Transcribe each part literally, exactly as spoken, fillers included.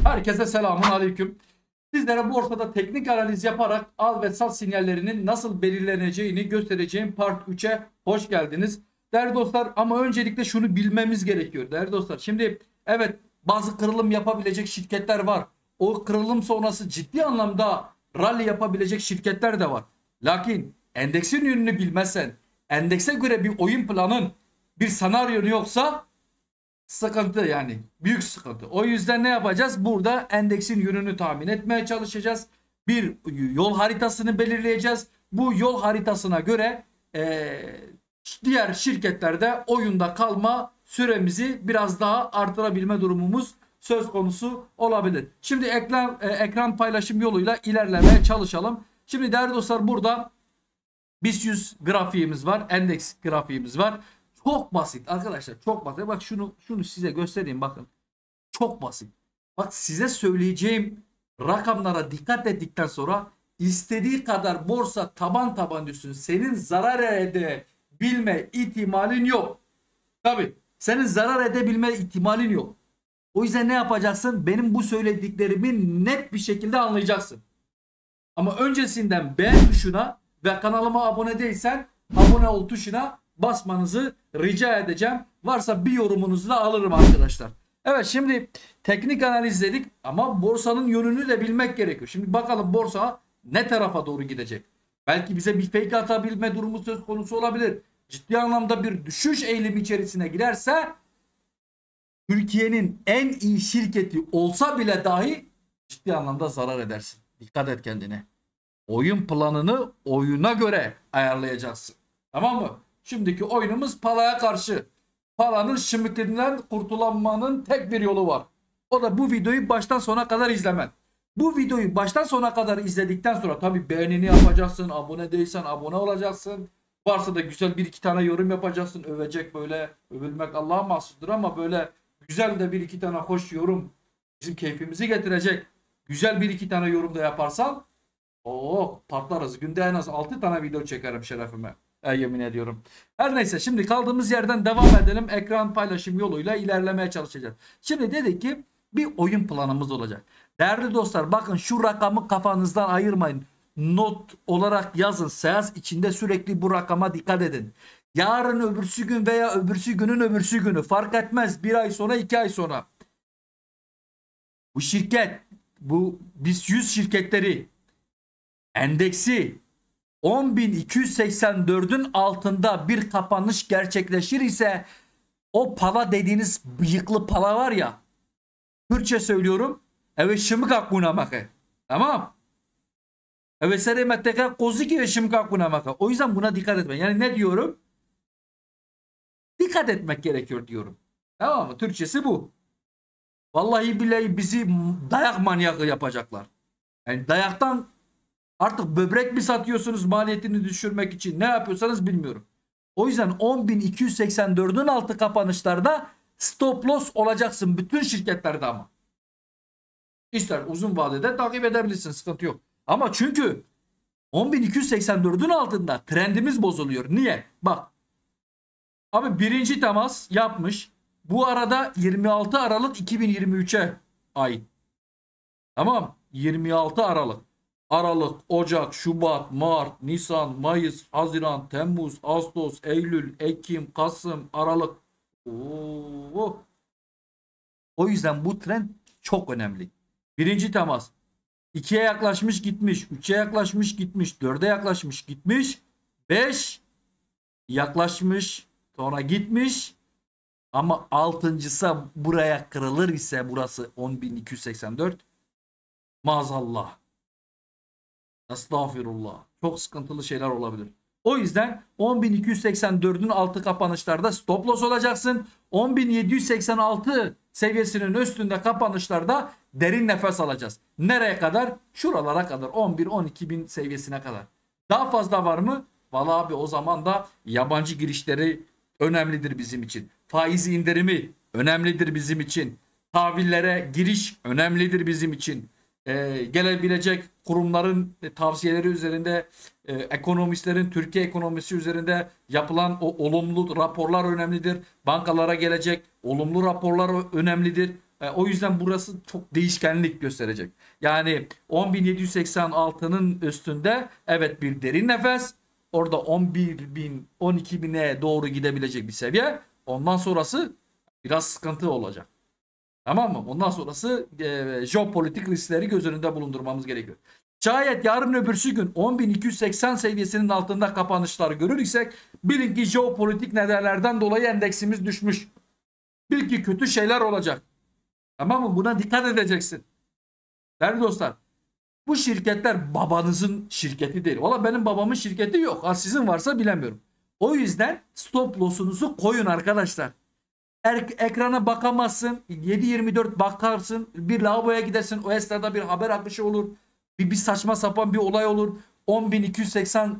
Herkese selamun aleyküm. Sizlere borsada teknik analiz yaparak al ve sat sinyallerinin nasıl belirleneceğini göstereceğim part üçe hoş geldiniz. Değerli dostlar, ama öncelikle şunu bilmemiz gerekiyor değerli dostlar. Şimdi evet, bazı kırılım yapabilecek şirketler var. O kırılım sonrası ciddi anlamda rally yapabilecek şirketler de var. Lakin endeksin yönünü bilmezsen, endekse göre bir oyun planın, bir senaryon yoksa sıkıntı, yani büyük sıkıntı. O yüzden ne yapacağız? Burada endeksin yönünü tahmin etmeye çalışacağız. Bir yol haritasını belirleyeceğiz. Bu yol haritasına göre e, diğer şirketlerde oyunda kalma süremizi biraz daha artırabilme durumumuz söz konusu olabilir. Şimdi ekran, e, ekran paylaşım yoluyla ilerlemeye çalışalım. Şimdi değerli dostlar, burada BIST yüz grafiğimiz var. Endeks grafiğimiz var. Çok basit arkadaşlar, çok basit. Bak şunu şunu size göstereyim, bakın. Çok basit. Bak, size söyleyeceğim rakamlara dikkat ettikten sonra istediği kadar borsa taban taban düşsün, senin zarar edebilme ihtimalin yok. Tabii senin zarar edebilme ihtimalin yok. O yüzden ne yapacaksın? Benim bu söylediklerimi net bir şekilde anlayacaksın. Ama öncesinden beğen tuşuna ve kanalıma abone değilsen abone ol tuşuna basmanızı rica edeceğim. Varsa bir yorumunuzu da alırım arkadaşlar. Evet, şimdi teknik analiz dedik ama borsanın yönünü de bilmek gerekiyor. Şimdi bakalım borsa ne tarafa doğru gidecek? Belki bize bir fake atabilme durumu söz konusu olabilir. Ciddi anlamda bir düşüş eğilimi içerisine girerse Türkiye'nin en iyi şirketi olsa bile dahi ciddi anlamda zarar edersin. Dikkat et kendine. Oyun planını oyuna göre ayarlayacaksın. Tamam mı? Şimdiki oyunumuz palaya karşı. Palanın şımıkından kurtulanmanın tek bir yolu var. O da bu videoyu baştan sona kadar izlemen. Bu videoyu baştan sona kadar izledikten sonra tabii beğenini yapacaksın. Abone değilsen abone olacaksın. Varsa da güzel bir iki tane yorum yapacaksın. Övecek, böyle övülmek Allah'a mahsustur ama böyle güzel de bir iki tane hoş yorum bizim keyfimizi getirecek. Güzel bir iki tane yorum da yaparsan oh, patlarız. Günde en az altı tane video çekerim şerefime. E, yemin ediyorum. Her neyse, şimdi kaldığımız yerden devam edelim. Ekran paylaşım yoluyla ilerlemeye çalışacağız. Şimdi dedik ki bir oyun planımız olacak. Değerli dostlar, bakın şu rakamı kafanızdan ayırmayın. Not olarak yazın. Seans içinde sürekli bu rakama dikkat edin. Yarın, öbürsü gün veya öbürsü günün öbürsü günü fark etmez. Bir ay sonra, iki ay sonra. Bu şirket, bu BIST yüz şirketleri endeksi on bin iki yüz seksen dördün altında bir kapanış gerçekleşir ise o pala dediğiniz bıyıklı pala var ya, Türkçe söylüyorum, evet şımık akuna makı, tamam, evet seremetteka koziki ve şımık akuna makı. O yüzden buna dikkat etmeyin. Yani ne diyorum? Dikkat etmek gerekiyor diyorum. Tamam mı? Türkçesi bu. Vallahi billahi bizi dayak manyakı yapacaklar. Yani dayaktan artık böbrek mi satıyorsunuz maliyetini düşürmek için? Ne yapıyorsanız bilmiyorum. O yüzden on bin iki yüz seksen dördün altı kapanışlarda stop loss olacaksın bütün şirketlerde ama. İster uzun vadede takip edebilirsin, sıkıntı yok. Ama çünkü on bin iki yüz seksen dördün altında trendimiz bozuluyor. Niye? Bak. Abi birinci temas yapmış. Bu arada yirmi altı Aralık iki bin yirmi üçe ait. Tamam. yirmi altı Aralık. Aralık, Ocak, Şubat, Mart, Nisan, Mayıs, Haziran, Temmuz, Ağustos, Eylül, Ekim, Kasım, Aralık. Oo. O yüzden bu trend çok önemli. Birinci temas. ikiye yaklaşmış gitmiş. üçe yaklaşmış gitmiş. dörde yaklaşmış gitmiş. beş yaklaşmış. Sonra gitmiş. Ama altıncısı buraya kırılır ise, burası on bin iki yüz seksen dört. Maazallah. Estağfirullah. Çok sıkıntılı şeyler olabilir. O yüzden on bin iki yüz seksen dördün altı kapanışlarda stop loss olacaksın. on bin yedi yüz seksen altı seviyesinin üstünde kapanışlarda derin nefes alacağız. Nereye kadar? Şuralara kadar. on bir on iki bin seviyesine kadar. Daha fazla var mı? Vallahi abi, o zaman da yabancı girişleri önemlidir bizim için. Faiz indirimi önemlidir bizim için. Tahvillere giriş önemlidir bizim için. Ee, gelebilecek kurumların tavsiyeleri üzerinde, e, ekonomistlerin Türkiye ekonomisi üzerinde yapılan o olumlu raporlar önemlidir. Bankalara gelecek olumlu raporlar önemlidir. E, o yüzden burası çok değişkenlik gösterecek. Yani on bin yedi yüz seksen altının üstünde evet bir derin nefes. Orada on bir bin on iki bine doğru gidebilecek bir seviye. Ondan sonrası biraz sıkıntı olacak. Tamam mı? Ondan sonrası e, jeopolitik riskleri göz önünde bulundurmamız gerekiyor. Şayet yarın öbürsü gün on bin iki yüz seksen seviyesinin altında kapanışlar görürsek bilin ki jeopolitik nedenlerden dolayı endeksimiz düşmüş. Bil ki kötü şeyler olacak. Tamam mı? Buna dikkat edeceksin. Değerli dostlar, bu şirketler babanızın şirketi değil. Valla benim babamın şirketi yok. Ha, sizin varsa bilemiyorum. O yüzden stop loss'unuzu koyun arkadaşlar. Er, ekrana bakamazsın. yedi yirmi dört bakarsın. Bir lavaboya gidersin. O esnada bir haber akışı olur. Bir, bir saçma sapan bir olay olur. on bin iki yüz seksen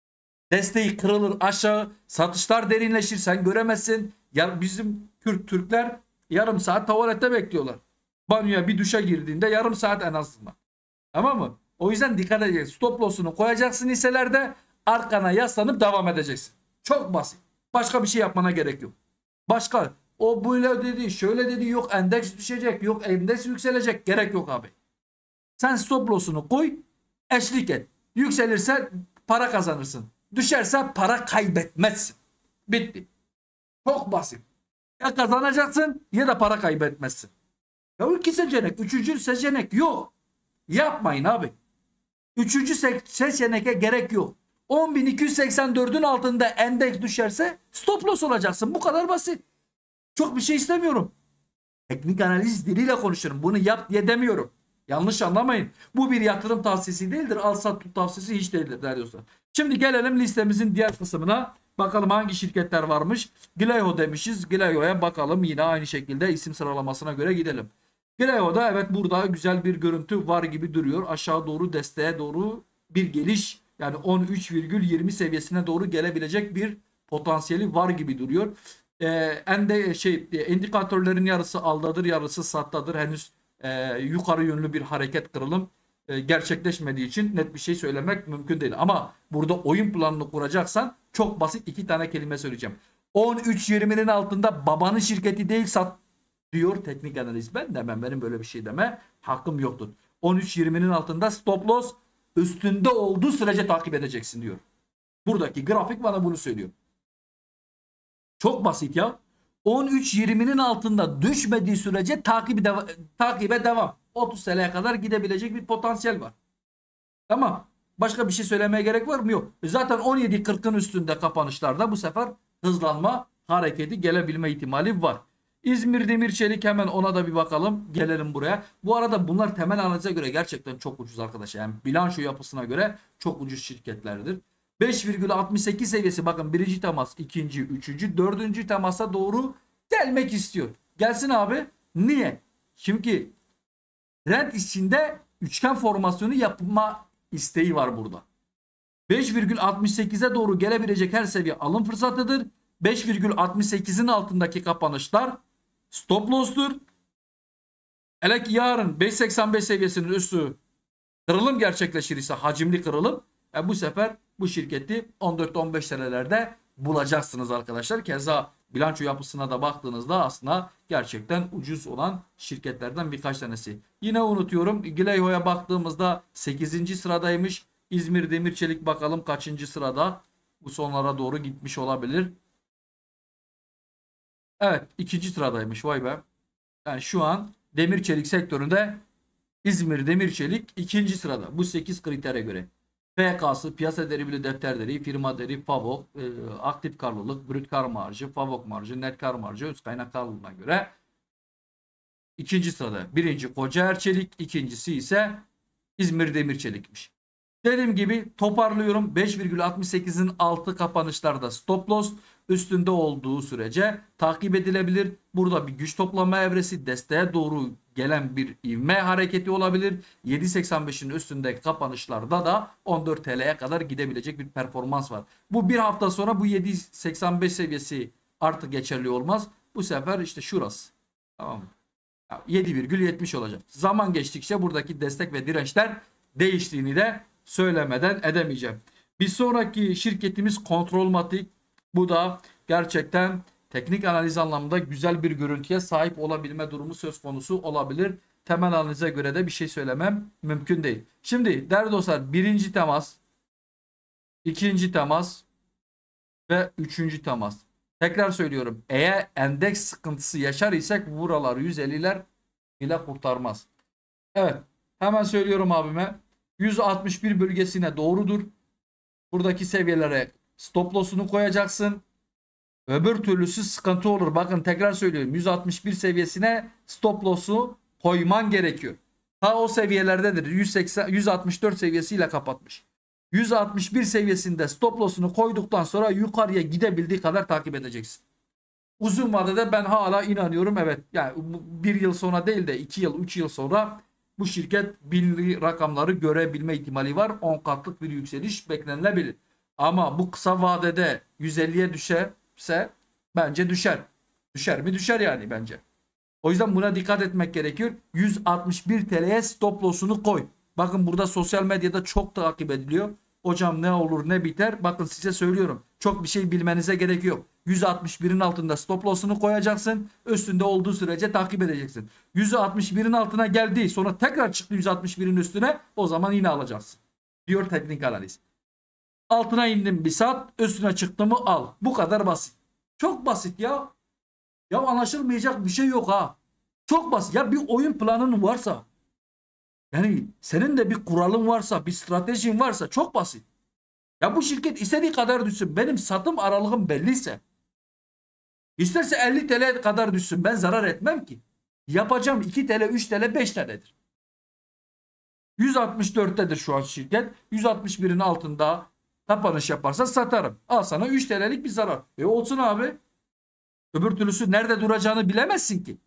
desteği kırılır aşağı. Satışlar derinleşir. Sen göremezsin. Ya bizim Kürt Türkler yarım saat tuvalette bekliyorlar. Banyoya bir duşa girdiğinde yarım saat en azından. Tamam mı? O yüzden dikkat edeceksin. Stop loss'unu koyacaksın hisselerde, arkana yaslanıp devam edeceksin. Çok basit. Başka bir şey yapmana gerek yok. Başka o böyle dedi, şöyle dedi, yok endeks düşecek, yok endeks yükselecek, gerek yok abi. Sen stop loss'unu koy, eşlik et. Yükselirse para kazanırsın. Düşerse para kaybetmezsin. Bitti. Çok basit. Ya kazanacaksın ya da para kaybetmezsin. Ya iki seçenek, üçüncü seçenek yok. Yapmayın abi. Üçüncü se seçeneğe gerek yok. on bin iki yüz seksen dördün altında endeks düşerse stop loss olacaksın. Bu kadar basit. Çok bir şey istemiyorum. Teknik analiz diliyle konuşurum. Bunu yap diye demiyorum. Yanlış anlamayın. Bu bir yatırım tavsiyesi değildir. Al sat tut tavsiyesi hiç değildir değerli dostlar. Şimdi gelelim listemizin diğer kısmına. Bakalım hangi şirketler varmış. Gleo demişiz. Gleo'ya bakalım. Yine aynı şekilde isim sıralamasına göre gidelim. Gleo'da evet burada güzel bir görüntü var gibi duruyor. Aşağı doğru desteğe doğru bir geliş, yani on üç virgül yirmi seviyesine doğru gelebilecek bir potansiyeli var gibi duruyor. Ee, en de şey indikatörlerin yarısı aldadır, yarısı sattadır. Henüz e, yukarı yönlü bir hareket kırılım e, gerçekleşmediği için net bir şey söylemek mümkün değil. Ama burada oyun planını kuracaksan çok basit iki tane kelime söyleyeceğim. on üç yirminin altında babanın şirketi değil sat diyor teknik analiz. Ben demem, benim böyle bir şey deme hakkım yoktur. on üç yirminin altında stop loss, üstünde olduğu sürece takip edeceksin diyor. Buradaki grafik bana bunu söylüyor. Çok basit ya. on üç yirminin altında düşmediği sürece takibi deva takibe devam. otuz T L'ye kadar gidebilecek bir potansiyel var. Tamam. Başka bir şey söylemeye gerek var mı? Yok. Zaten on yedi kırkın üstünde kapanışlarda bu sefer hızlanma hareketi gelebilme ihtimali var. İzmir Demir Çelik, hemen ona da bir bakalım. Gelelim buraya. Bu arada bunlar temel analize göre gerçekten çok ucuz arkadaşlar. Yani bilanço yapısına göre çok ucuz şirketlerdir. beş virgül altmış sekiz seviyesi, bakın birinci temas, ikinci, üçüncü, dördüncü temasa doğru gelmek istiyor. Gelsin abi. Niye? Çünkü trend içinde üçgen formasyonu yapma isteği var burada. beş virgül altmış sekize doğru gelebilecek her seviye alım fırsatıdır. beş virgül altmış sekizin altındaki kapanışlar stop loss'tur. Hele ki yarın beş seksen beş seviyesinin üstü kırılım gerçekleşir ise, hacimli kırılım, e bu sefer bu şirketi on dört on beş T L'lerde bulacaksınız arkadaşlar. Keza bilanço yapısına da baktığınızda aslında gerçekten ucuz olan şirketlerden birkaç tanesi. Yine unutuyorum, Gleo'ya baktığımızda sekizinci sıradaymış. İzmir Demir Çelik bakalım kaçıncı sırada? Bu sonlara doğru gitmiş olabilir. Evet, ikinci sıradaymış, vay be. Yani şu an demir çelik sektöründe İzmir Demir Çelik ikinci sırada. Bu sekiz kritere göre. P K'sı, piyasa değeri bölü defter değeri, firma değeri, FAVOK, e, aktif karlılık, brüt kar marjı, FAVOK marjı, net kar marjı, öz kaynak karlılığına göre ikinci sırada. Birinci Kocaer Çelik, ikincisi ise İzmir Demir Çelik'miş. Dediğim gibi toparlıyorum. beş virgül altmış sekizin altı kapanışlarda stop loss, üstünde olduğu sürece takip edilebilir. Burada bir güç toplama evresi, desteğe doğru gelen bir ivme hareketi olabilir. yedi seksen beşin üstündeki kapanışlarda da on dört T L'ye kadar gidebilecek bir performans var. Bu bir hafta sonra bu yedi seksen beş seviyesi artık geçerli olmaz. Bu sefer işte şurası. Tamam mı? yedi virgül yetmiş olacak. Zaman geçtikçe buradaki destek ve dirençler değiştiğini de söylemeden edemeyeceğim. Bir sonraki şirketimiz Kontrolmatik. Bu da gerçekten teknik analiz anlamında güzel bir görüntüye sahip olabilme durumu söz konusu olabilir. Temel analize göre de bir şey söylemem mümkün değil. Şimdi değerli dostlar, birinci temas, ikinci temas ve üçüncü temas. Tekrar söylüyorum. Eğer endeks sıkıntısı yaşar isek buralar yüz elliler bile kurtarmaz. Evet. Hemen söylüyorum abime. yüz altmış bir bölgesine doğrudur. Buradaki seviyelere stop loss'unu koyacaksın. Öbür türlüsü sıkıntı olur. Bakın tekrar söylüyorum. yüz altmış bir seviyesine stop loss'u koyman gerekiyor. Ta o seviyelerdedir. yüz seksen, yüz altmış dört seviyesiyle kapatmış. yüz altmış bir seviyesinde stop loss'unu koyduktan sonra yukarıya gidebildiği kadar takip edeceksin. Uzun vadede ben hala inanıyorum. Evet, yani bir yıl sonra değil de iki yıl, üç yıl sonra bu şirket binli rakamları görebilme ihtimali var. on katlık bir yükseliş beklenilebilir. Ama bu kısa vadede yüz elliye düşerse bence düşer. Düşer mi? Düşer yani bence. O yüzden buna dikkat etmek gerekiyor. yüz altmış bir T L'ye stop loss'unu koy. Bakın burada sosyal medyada çok takip ediliyor. Hocam ne olur ne biter? Bakın size söylüyorum. Çok bir şey bilmenize gerek yok. yüz altmış birin altında stop loss'unu koyacaksın. Üstünde olduğu sürece takip edeceksin. yüz altmış birin altına geldi. Sonra tekrar çıktı yüz altmış birin üstüne. O zaman yine alacaksın. Diyor teknik analiz. Altına indim bir saat. Üstüne çıktı mı al. Bu kadar basit. Çok basit ya. Ya anlaşılmayacak bir şey yok ha. Çok basit. Ya bir oyun planın varsa, yani senin de bir kuralın varsa, bir stratejin varsa çok basit. Ya bu şirket istediği kadar düşsün. Benim satım aralığım belliyse, isterse elli T L kadar düşsün. Ben zarar etmem ki. Yapacağım iki T L, üç T L, beş T L'dir. yüz altmış dörttedir şu an şirket. yüz altmış birin altında kapanış yaparsa satarım. Al sana üç T L'lik bir zarar. E olsun abi. Öbür türlüsü nerede duracağını bilemezsin ki.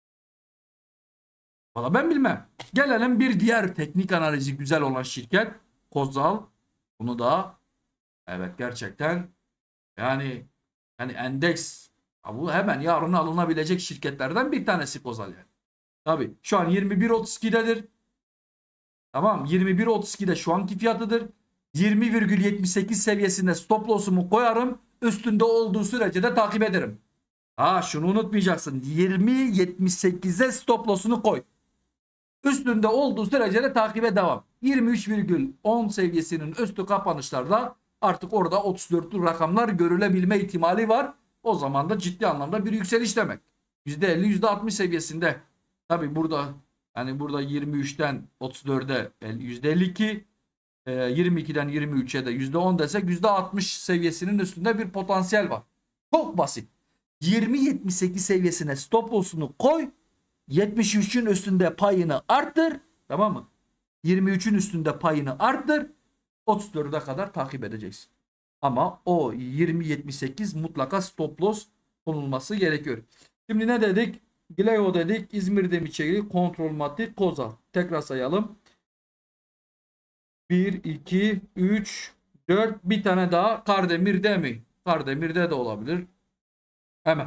Valla ben bilmem. Gelelim bir diğer teknik analizi güzel olan şirket. Kozal. Bunu da evet gerçekten yani yani endeks, bu hemen yarın alınabilecek şirketlerden bir tanesi Kozal yani. Tabii şu an yirmi bir otuz iki'dedir. Tamam, yirmi bir otuz iki'de şu anki fiyatıdır. yirmi virgül yetmiş sekiz seviyesinde stop loss'umu koyarım. Üstünde olduğu sürece de takip ederim. Ha, şunu unutmayacaksın. yirmi yetmiş sekize stop loss'unu koy. Üstünde olduğu sürece de takibe devam. yirmi üç virgül on seviyesinin üstü kapanışlarda artık orada otuz dörtlü rakamlar görülebilme ihtimali var. O zaman da ciddi anlamda bir yükseliş demek. yüzde elli yüzde altmış seviyesinde. Tabi burada yani burada yirmi üçten otuz dörde yüzde elli iki, yirmi ikiden yirmi üçe de yüzde on desek yüzde altmış seviyesinin üstünde bir potansiyel var. Çok basit. yirmi yetmiş sekiz seviyesine stop loss'unu koy. yetmiş üçün üstünde payını arttır. Tamam mı? yirmi üçün üstünde payını arttır. otuz dörde kadar takip edeceksin. Ama o yirmi yetmiş sekiz mutlaka stop loss konulması gerekiyor. Şimdi ne dedik? Gleo dedik. İzmir Demirçeli, Kontrolmatik, Kozal. Tekrar sayalım. bir, iki, üç, dört. Bir tane daha Kardemir'de mi? Kardemir'de de olabilir. Hemen.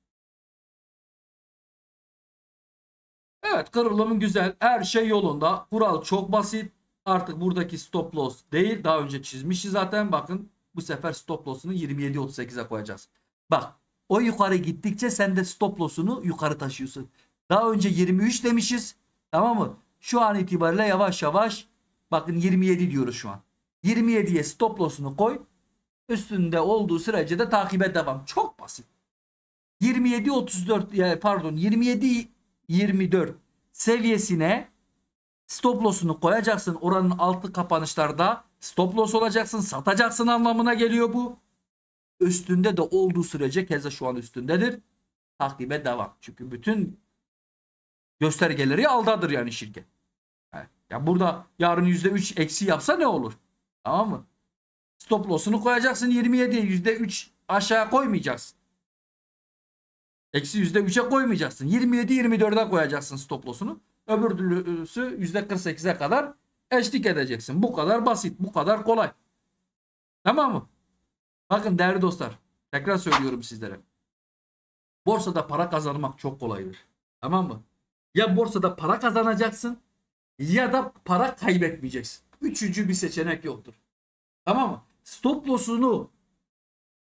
Evet, kırılımın güzel. Her şey yolunda. Kural çok basit. Artık buradaki stop loss değil. Daha önce çizmişiz zaten. Bakın bu sefer stop loss'unu yirmi yedi otuz sekize koyacağız. Bak, o yukarı gittikçe sen de stop loss'unu yukarı taşıyorsun. Daha önce yirmi üç demişiz. Tamam mı? Şu an itibariyle yavaş yavaş bakın yirmi yedi diyoruz şu an. yirmi yediye stop loss'unu koy. Üstünde olduğu sürece de takibe devam. Çok basit. yirmi yedi otuz dört yani pardon yirmi yedi yirmi dört seviyesine stop loss'unu koyacaksın. Oranın altı kapanışlarda stop loss olacaksın. Satacaksın anlamına geliyor bu. Üstünde de olduğu sürece, keza şu an üstündedir, takibe devam. Çünkü bütün göstergeleri aldadır yani şirket. Ya burada yarın yüzde üç eksi yapsa ne olur? Tamam mı? Stop loss'unu koyacaksın yirmi yediye, yüzde üç aşağı koymayacaksın. Eksi yüzde üçe koymayacaksın. yirmi yedi yirmi dörde koyacaksın stop loss'unu. Öbür türlüsü yüzde kırk sekize kadar eşlik edeceksin. Bu kadar basit. Bu kadar kolay. Tamam mı? Bakın değerli dostlar. Tekrar söylüyorum sizlere. Borsada para kazanmak çok kolaydır. Tamam mı? Ya borsada para kazanacaksın ya da para kaybetmeyeceksin. Üçüncü bir seçenek yoktur. Tamam mı? Stop loss'unu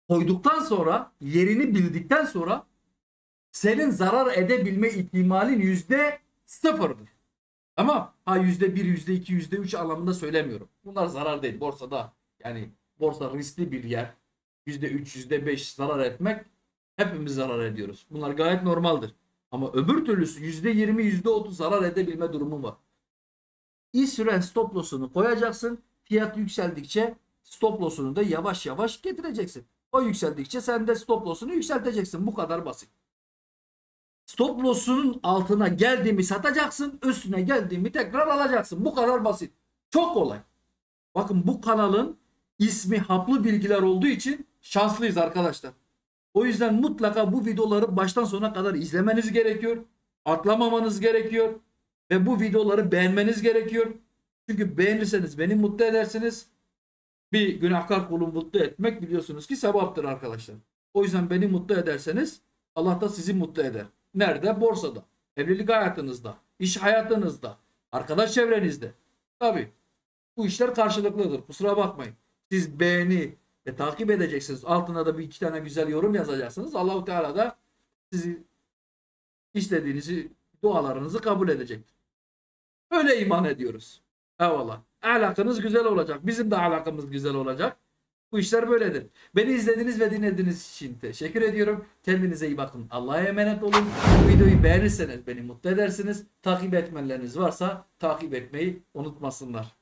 koyduktan sonra, yerini bildikten sonra senin zarar edebilme ihtimalin yüzde sıfırdır. Tamam. Ha yüzde bir, yüzde iki, yüzde üç anlamında söylemiyorum. Bunlar zarar değil. Borsada yani borsa riskli bir yer. Yüzde üç, yüzde beş zarar etmek hepimiz zarar ediyoruz. Bunlar gayet normaldir. Ama öbür türlüsü yüzde yirmi, yüzde otuz zarar edebilme durumu var. İyi süren stop loss'unu koyacaksın. Fiyat yükseldikçe stop loss'unu da yavaş yavaş getireceksin. O yükseldikçe sen de stop loss'unu yükselteceksin. Bu kadar basit. Stop loss'unun altına geldiğimi satacaksın. Üstüne geldiğimi tekrar alacaksın. Bu kadar basit. Çok kolay. Bakın bu kanalın ismi haplı bilgiler olduğu için şanslıyız arkadaşlar. O yüzden mutlaka bu videoları baştan sona kadar izlemeniz gerekiyor. Atlamamanız gerekiyor. Ve bu videoları beğenmeniz gerekiyor. Çünkü beğenirseniz beni mutlu edersiniz. Bir günahkar kulu mutlu etmek biliyorsunuz ki sevaptır arkadaşlar. O yüzden beni mutlu ederseniz Allah da sizi mutlu eder. Nerede? Borsada. Evlilik hayatınızda. İş hayatınızda. Arkadaş çevrenizde. Tabii. Bu işler karşılıklıdır. Kusura bakmayın. Siz beğeni ve takip edeceksiniz. Altına da bir iki tane güzel yorum yazacaksınız. Allahu Teala da sizi istediğinizi, dualarınızı kabul edecektir. Öyle iman ediyoruz. Eyvallah. Alakanız güzel olacak. Bizim de alakamız güzel olacak. Bu işler böyledir. Beni izlediğiniz ve dinlediğiniz için teşekkür ediyorum. Kendinize iyi bakın. Allah'a emanet olun. Bu videoyu beğenirseniz beni mutlu edersiniz. Takip etmeleriniz varsa takip etmeyi unutmasınlar.